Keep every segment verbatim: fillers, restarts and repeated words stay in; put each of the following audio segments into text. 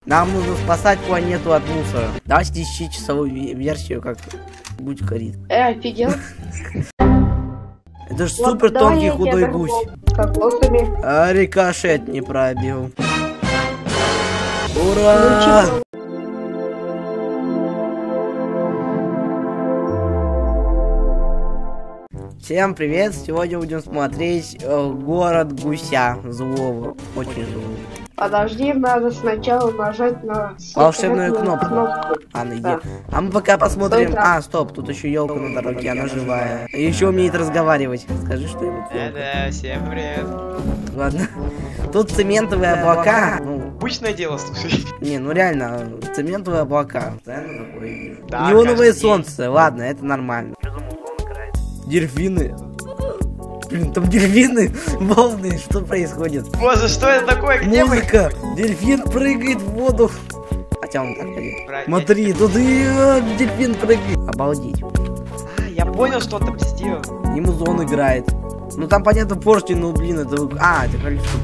Нам нужно спасать планету от мусора. Давайте ищи часовую версию, как будь корит. Э, офигел. Это ж супер тонкий худой гусь. А рикошет не пробил. Ура! Всем привет! Сегодня будем смотреть э, город гуся злого. Очень злого. Подожди, надо сначала нажать на волшебную кнопку. кнопку. А, найди. Да. А мы пока посмотрим. Стой, а, стоп, тут еще елка на дороге, она живая. И еще умеет разговаривать. Скажи что-нибудь. Да-да, всем привет. Ладно. Тут цементовые облака. Ну, обычное дело, слушай. Не, ну реально, цементовые облака. Постоянно такое. Да, неоновое солнце. День. Ладно, это нормально. Дельфины. Блин, там дельфины, волны, что происходит? Боже, что это такое? Где музыка? Мы? Дельфин прыгает в воду. Хотя он так ходит. Смотри, тут и дельфин прыгает. Обалдеть. А, я понял, что он там сделал. И музон играет. Ну там понятно поршень, ну блин, это... А, это количество.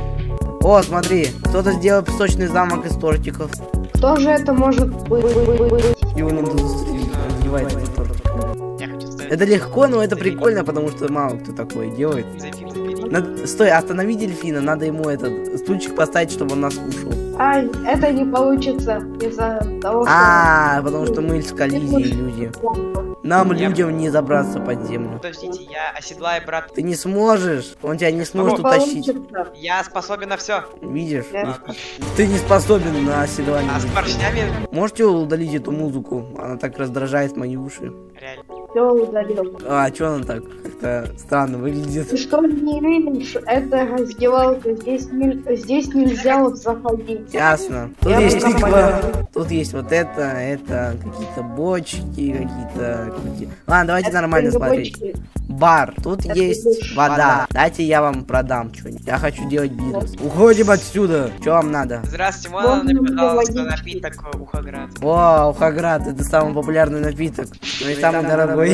О, смотри, кто-то сделал песочный замок из тортиков. Кто же это может быть? И он надевается за тортик. Это легко, но это прикольно, потому что мало кто такое делает. Надо... Стой, останови дельфина, надо ему этот стульчик поставить, чтобы он нас кушал. А, это не получится из-за того, что... А, потому что мы с коллизией люди. Нам, людям, не забраться под землю. Подождите, я оседлаю, брат. Ты не сможешь, он тебя не сможет утащить. Я способен на все. Видишь? Ты не способен на оседлание. А с поршнями? Можете удалить эту музыку? Она так раздражает мои уши. Реально. Все удалил. А, чё она так как-то странно выглядит? Ты что не видишь? Это раздевалка. Здесь, не... Здесь нельзя вот заходить. Ясно. Тут Я есть типа, тут есть вот это, это какие-то бочки, какие-то... Какие... Ладно, давайте это нормально смотреть. Бочки. Бар. Тут это есть вода. вода. Дайте я вам продам что-нибудь. Я хочу делать бизнес. Вот. Уходим отсюда. Что вам надо? Здравствуйте, можно мне, пожалуйста, напиток Ухаград? О, Ухаград, это самый популярный напиток. Но и самый дорогой.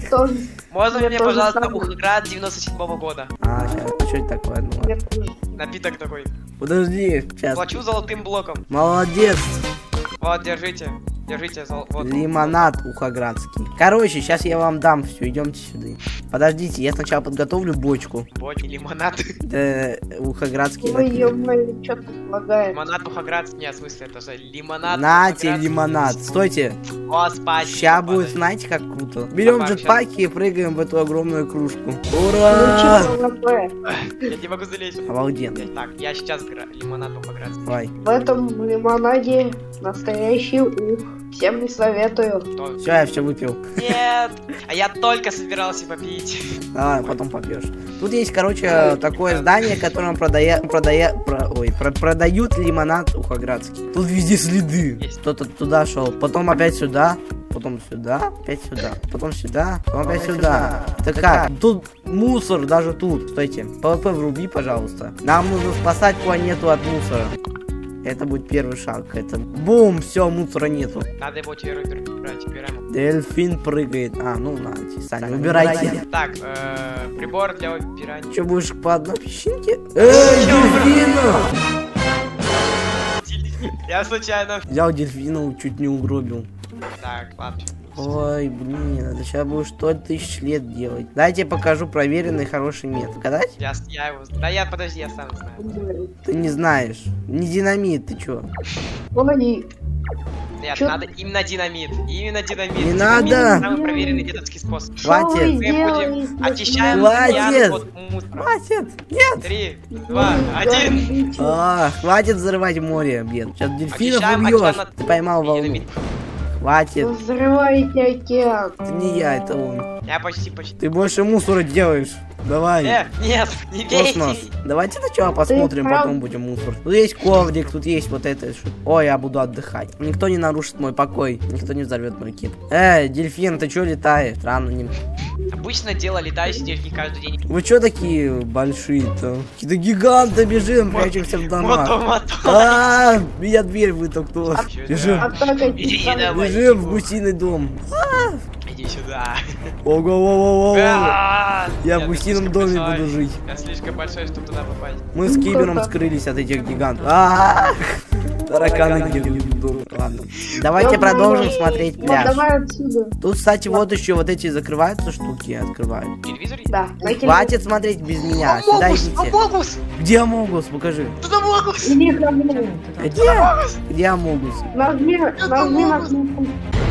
Можно мне, пожалуйста, Ухаград девяносто седьмого года? А, сейчас, что это такое? Ну, напиток такой. Подожди, сейчас. Плачу золотым блоком. Молодец. Вот, держите. Держите, зол... вот. Лимонад ухаградский. Короче, сейчас я вам дам все, идемте сюда. Подождите, я сначала подготовлю бочку. Бочки, лимонад. Да, ухаградский напиток. Что ты предлагаешь? Лимонад ухаградский, нет, в смысле, это же лимонад. Нате, лимонад, стойте. О, спасибо. Сейчас будет, знаете, как круто. Берем джетпаки и прыгаем в эту огромную кружку. Ура! Я не могу залезть. Обалденно. Так, я сейчас лимонад ухаградский. Давай. В этом лимонаде настоящий ух. Всем не советую. Все, я все выпил. Нет, а я только собирался попить. А, потом попьешь. Тут есть, короче, такое здание, которое продает, продает, про, ой, про, продают лимонад ухаградский. Тут везде следы. Кто-то туда шел, потом опять сюда, потом сюда, опять сюда, потом сюда, потом опять сюда. Это как? Тут мусор даже тут. Стойте, ПВП вруби, пожалуйста. Нам нужно спасать планету от мусора. Это будет первый шаг. Это бум, все, мусора нету. Надо его теперь убирать, убираем. Дельфин прыгает. А, ну ладно, Саня, убирайте. Так, э, прибор для убирания. Че, будешь по одной песчинке? Эй, дельфина! Я случайно. Взял дельфина, чуть не угробил. Так, ладно. Ой, блин, это сейчас будешь сто тысяч лет делать. Дайте я покажу проверенный хороший метод. Гадать? Я, я его... Да я, подожди, я сам знаю. Ты не знаешь. Не динамит, ты чё? Ой. Нет, чё? Надо именно динамит. Именно динамит. Не динамит надо. Самый проверенный детский способ. Хватит. Мы будем очищаем хватит. от мусора. Хватит. Нет. Три, два, один. А, хватит взрывать море, блин. Сейчас дельфинов убьешь. Ты поймал волну. Хватит. Взрывайте океан. Это не я, это он. Я почти, почти. Ты больше мусора делаешь. Давай. Э, нет, не бейте. Давайте сначала посмотрим, потом будем мусор. Тут есть коврик, тут есть вот это. Ой, я буду отдыхать. Никто не нарушит мой покой. Никто не взорвет мой кип. Эй, дельфин, ты чё летаешь? Рано не... Обычно дело летающие дельфины каждый день. Вы чё такие большие-то? Какие-то гиганты, бежим, прячемся в домах. А, меня дверь вытолкнула. Бежим. Бежим в гусиный дом. Иди сюда. Ого-го-го-го. Я в гусином доме буду жить. Я слишком большой, чтобы туда попасть. Мы с Кибером скрылись от этих гигантов. Тараканы гибнут. Ладно. Давайте продолжим смотреть Вот пляж. давай отсюда. Тут, кстати, вот еще вот эти закрываются штуки, открывают. Телевизор? Да, на Хватит смотреть без меня, сюда Амогус! идите. Амогус! Где Амогус? Покажи. Тут Амогус! Иди ко мне. Где? Где Амогус? Нажми, нажми на кнопку.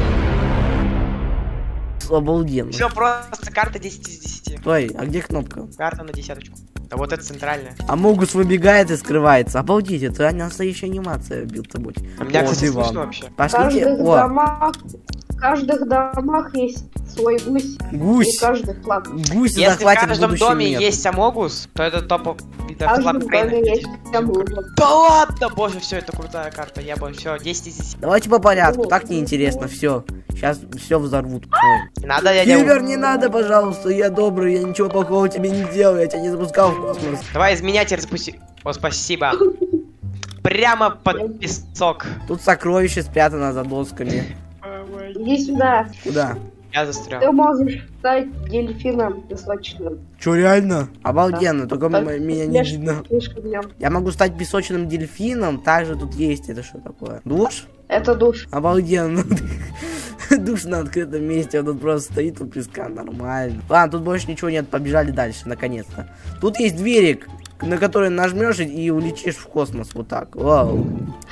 Обалденно. Все просто карта десять из десяти. Стой, а где кнопка? Карта на десяточку. А вот это центральная. Амогус выбегает и скрывается. Обалдеть, это настоящая анимация, билд-то-будь. А меня, О, кстати, диван. слышно вообще. В Пошлите. каждых О, домах, в каждых домах есть свой гусь. И гусь. каждый флаг. Гусь Если в захватит каждом будущий доме мир. есть Амогус, то это топ В каждом доме есть Амогус. Да ладно, боже, все, это крутая карта. Я бы все, десять из десяти. Давайте по порядку, так неинтересно, все. Сейчас все взорвут. Ой. Не надо, я Кибер, не... не надо, пожалуйста, я добрый, я ничего плохого тебе не делаю, я тебя не запускал в космос. Давай из меня теперь запусти. О, спасибо. Прямо под песок. Тут сокровище спрятано за досками. Иди сюда. Куда? Я застрял. Ты можешь стать дельфином песочным. Че, реально? Обалденно, только Так, м- меня не пляж видно. слишком днём. Я могу стать песочным дельфином, также тут есть, это что такое? Душ? Это душ. Обалденно. Душ на открытом месте, он тут просто стоит у песка, нормально. Ладно, тут больше ничего нет, побежали дальше, наконец-то. Тут есть дверик, на который нажмешь и- и улетишь в космос, вот так. Вау.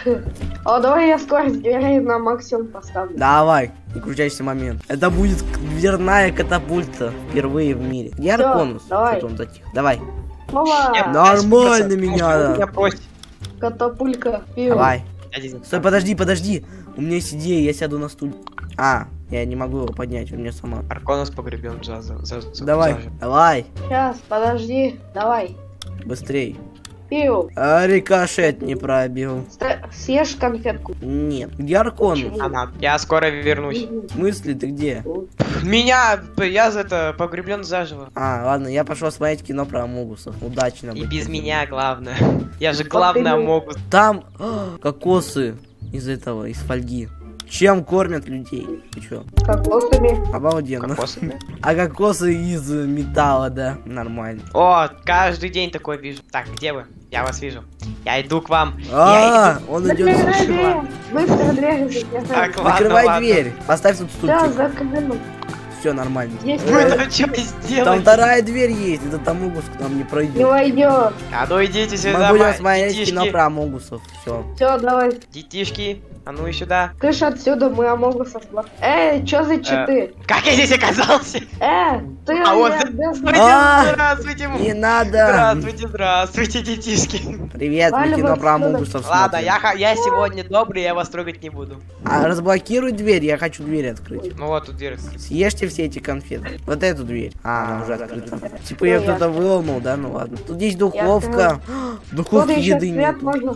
О, давай я скорость дверей на максимум поставлю. Давай, не крутящийся момент. Это будет к- дверная катапульта впервые в мире. Где Всё, Арконус? давай. Что-то он затих. Давай. Мама, Я- Нормально Я меня. Я просит. катапулька, пиво. Давай. Я здесь. Стой, подожди, подожди. У меня есть идея, я сяду на стул. А, я не могу его поднять, у меня сама. Арконус погребен за, за, за, за- Давай, за- давай, Сейчас, подожди, давай. быстрей. Пиво. А, рикошет не пробил. Ста- Съешь конфетку. Нет. Где Арконус? Она. Я скоро вернусь. В смысле, ты где? Меня, я за это погреблен заживо. А, ладно, я пошел смотреть кино про Амогусов. Удачно. И быть без таким. меня, главное. Я же главный ты- Амогус. Там а, кокосы из этого, из фольги. Чем кормят людей? Ты чё? Кокосами. Обалденно. Кокосами. А кокосы из э, металла, да? Нормально. О, каждый день такое вижу. Так, где вы? Я вас вижу. Я иду к вам. Я А, иду. он Закрывай идет. дверь. Быстро дверь закрывай. Так, ладно, Закрывай ладно. дверь. Поставь тут Да, стульчик. закрыл. Все нормально. Здесь Вы не там что Там сделали? вторая дверь есть. Этот Амогус к нам не пройдет. войдет. А ну идите сюда, Мы будем ма- смотреть кино детишки. про Амогусов. Все. Все, давай. Детишки, а ну и сюда. Кыш отсюда, мы Амогуса сла- Эй, чё за читы? Как я здесь оказался? Э, ты А вот я- это- без- А! Здравствуйте, м- Не надо. Здравствуйте, здравствуйте, детишки. Привет, мы Валя, кино вот про отсюда. Амогусов Ладно, смотрим. я, ха- я сегодня добрый, я вас трогать не буду. А разблокируй дверь, я хочу дверь открыть. Ну вот тут дверь открыта. Съешьте все эти конфеты. Вот эту дверь. А, она уже открыта. Типа Ну, ее я кто-то открыл. выломал, да? Ну ладно. Тут есть духовка. Тут Духовки еще еды свет нету. можно.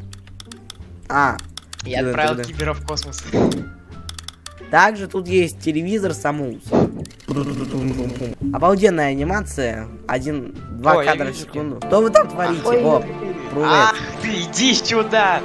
А, Я Да, отправил да, да. кибера в космос. также тут есть телевизор с Амогусом. Обалденная анимация. Один, два О, я кадра в вижу секунду. Что вы там творите? Ой, О, привет. Ах ты, иди сюда!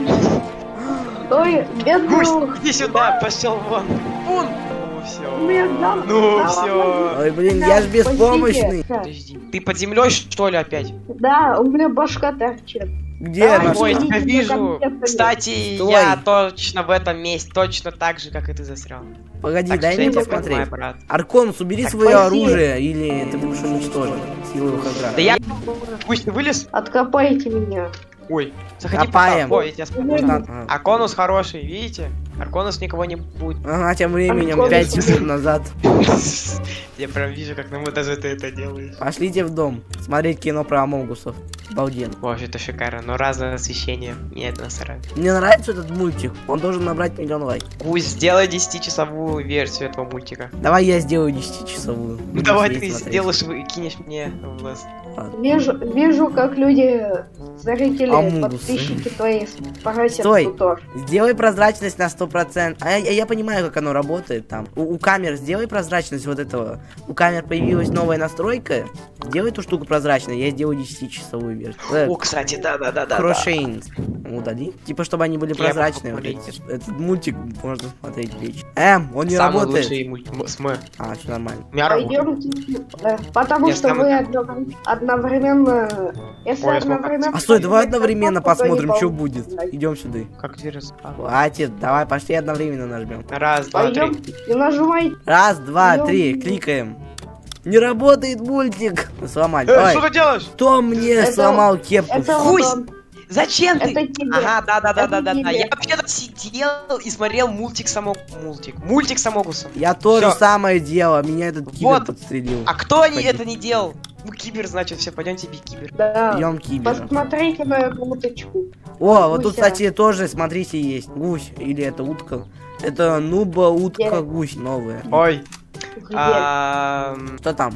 Ой, бедный Гусь, ух. иди сюда, пошел вон! Вон! Ну все. Мне дал- Ну дал все. Ой, блин, Да, я ж спасите. беспомощный. Да. Подожди, ты под землей что ли опять? Да, у меня башка торчит. Где Давай, наш? Ой, идите я за вижу. конфетами. Кстати, Стой. я точно в этом месте, точно так же, как и ты застрял. Погоди, Так дай что мне я тебя посмотреть. понимаю, брат. Арконус, убери Так, свое спасибо. оружие, или ты будешь уничтожен силой Хаграда. Да я... Пусть ты вылез. Откопайте меня. Ой, заходи Копаем. пока. Ой, я тебя спокойно. Можно? Можно- а. Арконус хороший, видите? Арконус никого не будет. Ага, тем временем, Арконус. пять секунд назад. Я прям вижу, как на монтаже ты это делаешь. Пошлите в дом смотреть кино про Амогусов. Обалденно. Боже, это шикарно, но разное освещение. Мне это насрать. Мне нравится этот мультик. Он должен набрать миллион лайков. Гусь, сделай десятичасовую версию этого мультика. Давай я сделаю десятичасовую. Ну Буду давай сидеть ты смотреть. сделаешь и кинешь мне в лес. Вижу, вижу, как люди, зрители, Амугусы. подписчики твои просят Стой. тут тоже. Сделай прозрачность на сто процентов. А я, я понимаю, как оно работает там. У, у камер сделай прозрачность вот этого. У камер появилась новая настройка. Сделай эту штуку прозрачной. Я сделаю десятичасовую версию. Э, О, кстати, да-да-да-да. Крошейнс. Удали. Типа, чтобы они были Я прозрачные. Вот могу эти. Этот мультик можно смотреть вечно. Эм, он не Самый работает. лучший мульт... м- с м- А, все нормально. У меня работает. Пойдемте, э, потому Я что сам- вы одно- одновременно... Если Ой, сколько? одновременно... А стой, давай нажать одновременно кнопку, то не посмотрим, что получится. будет. Идем сюда. Как дверь раз- а. Хватит, давай пошли одновременно нажмем. Раз, два, три. Пойдем и нажимай. Раз, два, Идём. три, кликаем. Не работает мультик. Сломали. Э, Ой, что ты делаешь? кто мне Это- сломал кепку? Это Хуй! вот он. Зачем ты? Это тебе. Ага, да, да, да, Это да, да, да. тебе. Я вообще-то сидел и смотрел мультик самок. Мультик. Мультик с Амогусом. Я то же Всё. самое делал, меня этот кибер Вот. подстрелил. А кто не, Пойди. это не делал? Ну, кибер, значит, все, пойдемте бить кибер. Да. Идем кибера. Посмотрите на эту уточку. О, вот тут, Гуся. кстати, тоже, смотрите, есть гусь. Или это утка. Это нуба, утка, гусь новая. Ой. Где? А, Что там?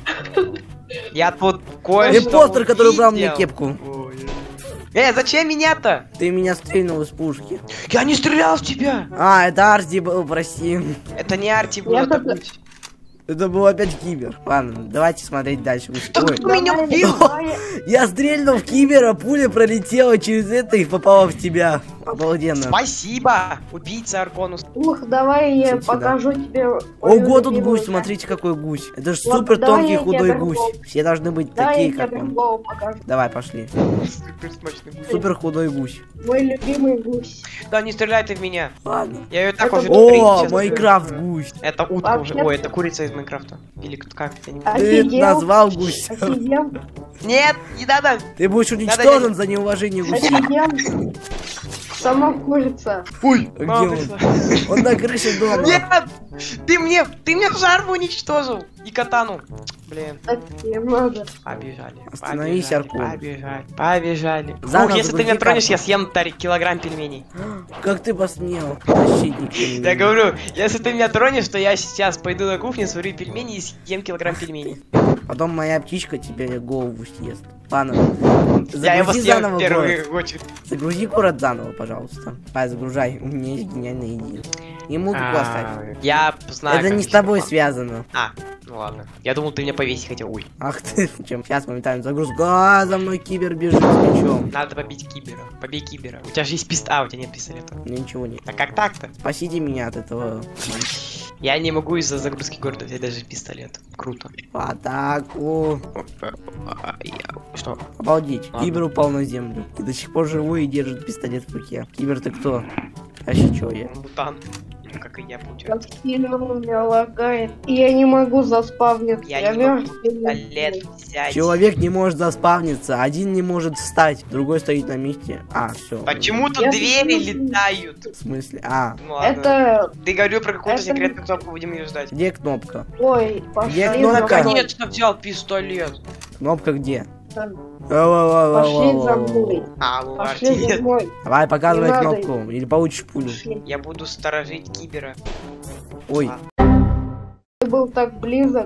Я тут кое-что Импостер, который убрал мне увидел. кепку. Ой. Э, зачем меня-то? Ты меня стрельнул из пушки. Я не стрелял в тебя. А, это Арти был, прости. Это не Арти был, Я это тут- Путь. Это был опять кибер. Ладно, давайте смотреть дальше. Да Ой, кто меня Давай, убил? давай. я стрельнул в кибера, пуля пролетела через это и попала в тебя. Обалденно. Спасибо, убийца Арконус. Ух, давай я Иди сюда. покажу тебе. мою Ого, тут любимую гусь, часть. смотрите, какой гусь. Это же Вот, супер давай тонкий я тебе худой другого. гусь. Все должны быть Да, такие, я тебе как он. другого покажу. Давай, пошли. Супер смачный гусь. Супер худой гусь. Мой любимый гусь. Да, не стреляй ты в меня. Ладно. Я ее так Это- уже О, сейчас Майнкрафт гусь. Это утка уже. Вообще- Ой, это курица из Майнкрафта. Или кто- как? Я не... Ты Офигел. назвал гусь. Офигел. Нет, не надо. Ты будешь уничтожен за неуважение гуся. Офигел. Сама курица. Ой, Где мама он? пришла. Он на крыше дома. Нет! Ты мне, ты мне жару уничтожил. И катану. Блин, Так не надо. побежали. Остановись, побежали, Аркон. Побежали, побежали. Заново Ух, если ты загрузи меня тронешь, карту. я съем тари- килограмм пельменей. Как ты посмел, защитник? Я говорю, если ты меня тронешь, то я сейчас пойду на кухню, сварю пельмени и съем килограмм пельменей. Потом моя птичка тебе голову съест. Ладно. Я его Загрузи съем в заново город. первую очередь. Загрузи город заново, пожалуйста. Давай, загружай. У меня есть гениальная идея. И музыку оставь. А, Я знаю. Это как не с еще тобой по- связано. А, ну ладно. Я думал, ты меня повесить хотел. Ой. Ах ты, чем? Сейчас моментально загрузка. А, за мной кибер бежит с мечом. Надо побить кибера. Побей кибера. У тебя же есть пист... А, у тебя нет пистолета. У меня ничего нет. А как так-то? Спасите меня от этого. Я не могу из-за загрузки города взять даже пистолет. Круто. В атаку. Я- Что? Обалдеть. Ладно. Кибер упал на землю. И до сих пор живой и держит пистолет в руке. Кибер, ты кто? Вообще чё я? Мутант. Как и я, получается. Как сильно у меня лагает. И я не могу заспавниться. Я Я, не могу мертвый. пистолет взять. Человек не может заспавниться, один не может встать, другой стоит на месте. А, все. Почему тут Я двери слышу. летают? В смысле? А, Ну ладно. Это... Ты говорил про какую-то это- секретную кнопку, будем ее ждать. где кнопка? Ой, пошли Где за кнопка? мной. Конечно, взял пистолет. Кнопка где? Пошли Пошли за мной. А, ну Пошли за молодец. мной. Давай, показывай Не надо. кнопку, или получишь пулю. Пошли. Я буду сторожить кибера. Ой, Ты был так близок.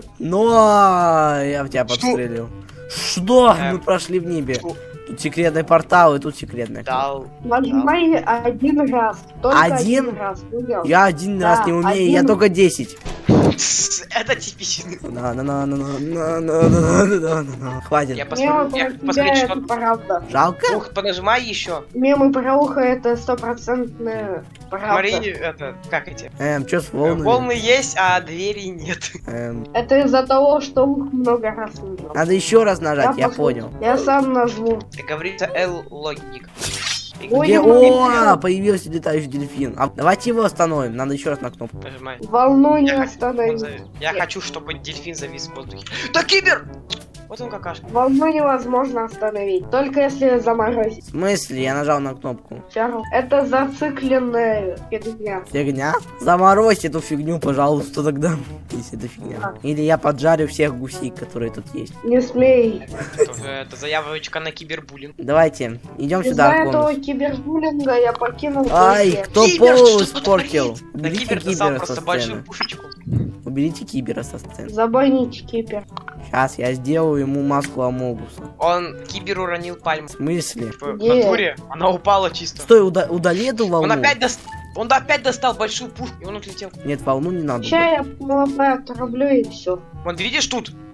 но я в тебя Что? подстрелил. Что? Эм. Мы прошли в небе. Что? Тут секретный портал, и тут секретный. Дал. Нажимай один раз. Только Один? один раз. Понял? Я один Да, раз не умею, я один. только десять. Это типичный. На на на на на на на на на на на. Хватит. Я Мемы посмотрю, я про тебя посмотрю, это что... правда. Жалко? Ух, понажимай еще. Мемы про ухо это стопроцентная правда. Смотри, это, как эти? Эм, чё с волнами? Волны есть, а двери нет. Эм, Это из-за того, что ух много раз нажал. надо еще раз нажать, я послушаю. понял. Я сам нажму. Как говорится, L-логник. Ой, Где? не могу. О, появился летающий дельфин. А, давайте его остановим, надо еще раз на кнопку. Нажимай. Волну не Я хочу, остановить. чтобы он завис. Я хочу, чтобы дельфин завис в воздухе. Да кибер! Вот он какашка. Волну невозможно остановить. Только если заморозить. В смысле? Я нажал на кнопку. Чарл. Это зацикленная фигня. Фигня? Заморозь эту фигню, пожалуйста, тогда. Если это фигня. Или я поджарю всех гусей, которые тут есть. Не смей. Это, уже- это заявочка на кибербуллинг. Давайте, идем сюда, Из-за этого Арконус. кибербуллинга я покинул Ай, Токио. кто Кибер, пол что тут испортил? творится? Да Уберите кибер достал кибера со просто большую сцены. пушечку. Уберите кибера со сцены. Забанить кибер. Сейчас я сделаю ему маску Амогуса. Он кибер уронил пальму. В смысле? В Где? натуре она упала чисто. Стой, уда- удали эту волну. Он опять достал. Он опять достал большую пушку, и он отлетел. Нет, волну не надо. Сейчас я ПВП отрублю и все. Вон, видишь тут?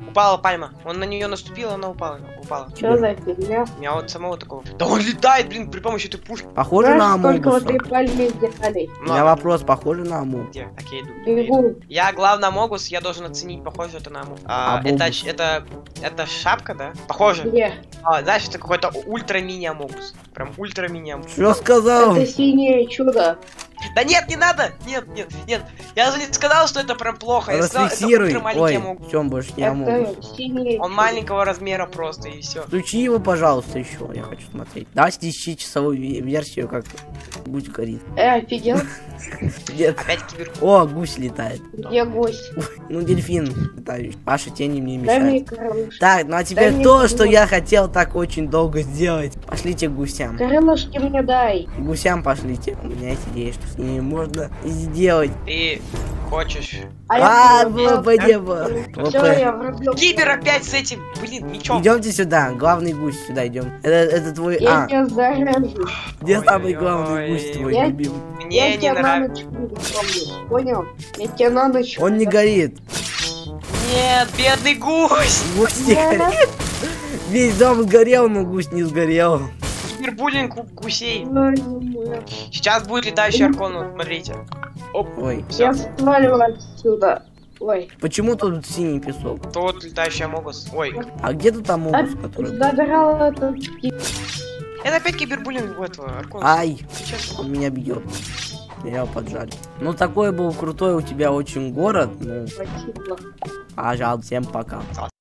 Упала пальма. Он на нее наступил, она упала. Упала. Что за фигня? У меня вот самого такого. Да он летает, блин, при помощи этой пушки. Похоже на Знаешь, сколько Амогуса. вот этой пальме сделали? У меня вопрос, похоже на Амогуса. Где? Так, я иду. Бегу. Я главный Амогус, я должен оценить, похоже это на Амогус. А, это, Амогус. это, это шапка, да? Похоже. Где? А, знаешь, это какой-то ультра-мини Амогус. Прям ультра-мини Амогус. Что сказал? Это синее чудо. Да нет, не надо! Нет, нет, нет. Я же не сказал, что это прям плохо. Я сказал, это Расфиксируй. ультра-маленький Ой, Амогус. в чем больше не Амогус? Это синее Он чудо. маленького размера просто, и все. Включи его, пожалуйста, еще. Я хочу смотреть. Давайте ищи часовую ве- версию, как будь горит. Э, офигел? Нет. Опять кибер. О, гусь летает. Где гость? Ну, дельфин летающий. Ваши тени мне Дай мне мешают. крылышки. Так, ну а теперь мне то, что крылышки. я хотел так очень долго сделать. Пошлите к гусям. Крылышки мне дай. К гусям пошлите. У меня есть идея, что с ними можно сделать. Ты хочешь. А, я ВП не было. Все, ВП. я врубил. Кибер опять с этим, блин, мечом. Идемте сюда, главный гусь сюда идем. Это, это твой. Я А, тебя заряжу. где Ой, самый ой, главный ой. гусь твой Я- любимый? Мне Я не тебя на нравится. ночь помню. Понял? Я тебя на ночь. Он не горит. Нет, бедный гусь. Гусь не горит. Весь дом сгорел, но гусь не сгорел. Кибербуллинг у гусей. Я Сейчас будет летающий аркон, вот смотрите. Оп, Ой, все. сваливаю отсюда. Ой. почему тут синий песок? Тот летающий Амогус. Ой, А где тут Амогус, А, который... Забирал этот это опять кибербуллинг у этого аркона. Ай, Честно. он меня бьет. Я его поджали. Ну такой был крутой у тебя очень город. Ну, спасибо. а жаль, всем пока.